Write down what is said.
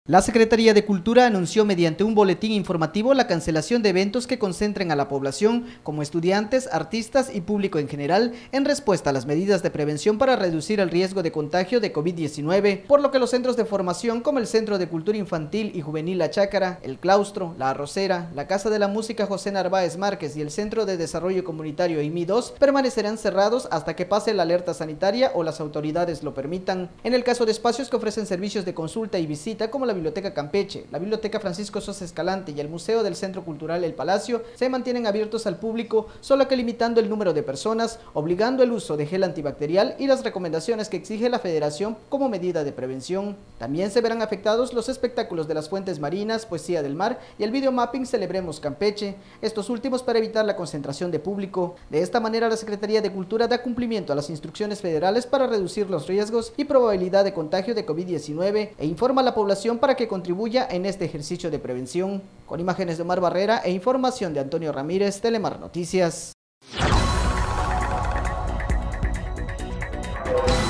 La Secretaría de Cultura anunció mediante un boletín informativo la cancelación de eventos que concentren a la población, como estudiantes, artistas y público en general, en respuesta a las medidas de prevención para reducir el riesgo de contagio de COVID-19, por lo que los centros de formación como el Centro de Cultura Infantil y Juvenil La Chácara, el Claustro, La Arrocera, la Casa de la Música José Narváez Márquez y el Centro de Desarrollo Comunitario IMI 2 permanecerán cerrados hasta que pase la alerta sanitaria o las autoridades lo permitan. En el caso de espacios que ofrecen servicios de consulta y visita, como la Biblioteca Campeche, la Biblioteca Francisco Sosa Escalante y el Museo del Centro Cultural El Palacio, se mantienen abiertos al público, solo que limitando el número de personas, obligando el uso de gel antibacterial y las recomendaciones que exige la Federación como medida de prevención. También se verán afectados los espectáculos de las fuentes marinas, Poesía del Mar y el videomapping Celebremos Campeche, estos últimos para evitar la concentración de público. De esta manera, la Secretaría de Cultura da cumplimiento a las instrucciones federales para reducir los riesgos y probabilidad de contagio de COVID-19 e informa a la población para que contribuya en este ejercicio de prevención. Con imágenes de Omar Barrera e información de Antonio Ramírez, Telemar Noticias.